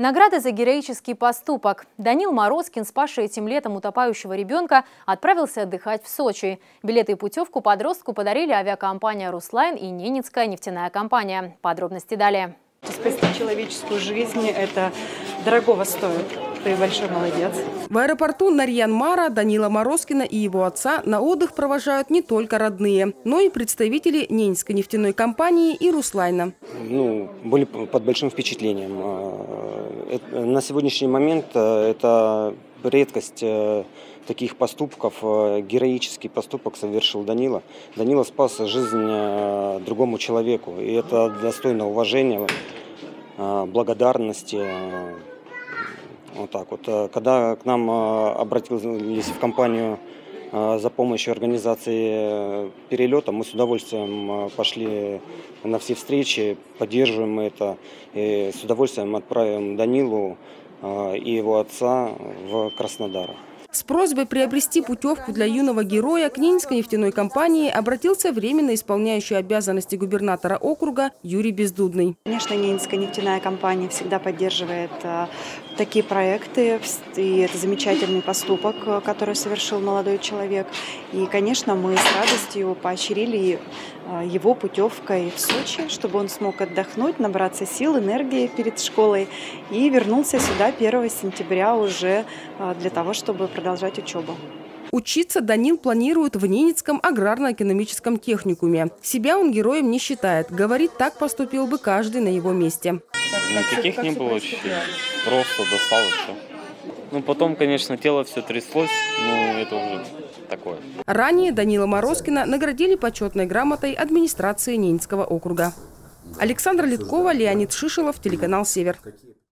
Награда за героический поступок. Данил Морозкин, спасший этим летом утопающего ребенка, отправился отдыхать в Сочи. Билеты и путевку подростку подарили авиакомпания «Руслайн» и Ненецкая нефтяная компания. Подробности далее. Спасти человеческую жизнь – это дорогого стоит. Ты большой молодец. В аэропорту Нарьян-Мара Данила Морозкина и его отца на отдых провожают не только родные, но и представители Ненецкой нефтяной компании и «Руслайна». Были под большим впечатлением. На сегодняшний момент это редкость таких поступков. Героический поступок совершил Данила. Данила спас жизнь другому человеку. И это достойно уважения, благодарности. Вот так вот. Когда к нам обратились в компанию за помощью организации перелета, мы с удовольствием пошли на все встречи, поддерживаем это. И с удовольствием отправим Данилу и его отца в Краснодар. С просьбой приобрести путевку для юного героя к Ненецкой нефтяной компании обратился временно исполняющий обязанности губернатора округа Юрий Бездудный. Конечно, Ненецкая нефтяная компания всегда поддерживает такие проекты. И это замечательный поступок, который совершил молодой человек. И, конечно, мы с радостью поощрили его путевкой в Сочи, чтобы он смог отдохнуть, набраться сил, энергии перед школой и вернулся сюда 1 сентября уже для того, чтобы продолжать учебу. Учиться Данил планирует в Ненецком аграрно-экономическом техникуме. Себя он героем не считает. Говорит, так поступил бы каждый на его месте. Никаких не было ощущений. Просто достал и все. Потом, конечно, тело все тряслось, но это уже такое. Ранее Данила Морозкина наградили почетной грамотой администрации Ненецкого округа. Александра Литкова, Леонид Шишелов, телеканал «Север».